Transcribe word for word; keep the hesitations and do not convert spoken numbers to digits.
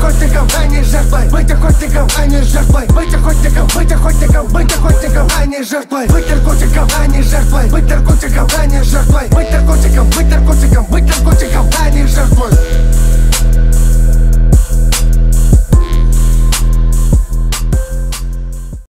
охотником, а не жертвой. Быть охотником, а не жертвой. Быть охотником, быть охотником, быть охотником, а не жертвой. Быть наркотиком, а не жертвой. Быть наркотиком, а не жертвой. Быть наркотиком, быть наркотиком.